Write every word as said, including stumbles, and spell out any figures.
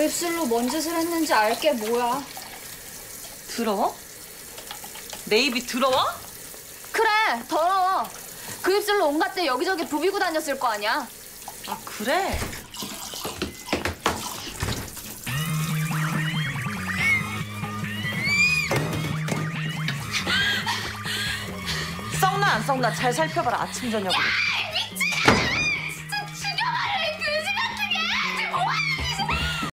입술로 뭔 짓을 했는지 알게 뭐야. 더러워? 내 입이 더러워? 그래, 더러워. 그 입술로 온갖 데 여기저기 부비고 다녔을 거 아니야. 아, 그래? 썩나 안 썩나 잘 살펴봐라, 아침 저녁으로.